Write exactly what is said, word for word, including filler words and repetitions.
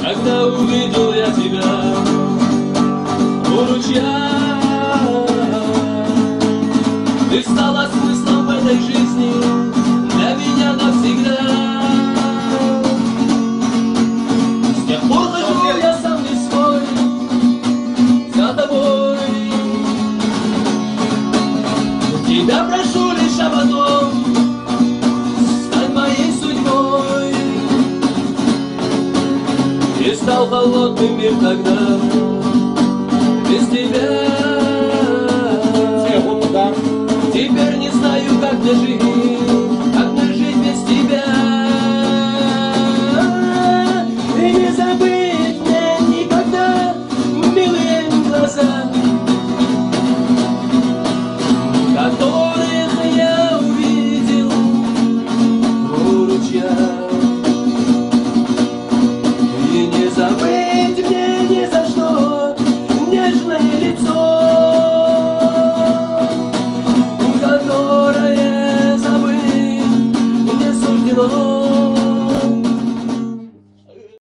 когда увидел я тебя у ручья. Ты стала смыслом в этой жизни для меня навсегда. С тех пор хожу я сам не свой за тобой. Тебя прошу лишь об одном: стань моей судьбой. И стал холодным мир тогда без тебя. Теперь не знаю, как мне жить, как мне жить без тебя. И не забыть мне никогда милые глаза, которых я увидел у ручья. И не забыть мне ни за что нежное лицо, которое забыть не суждено.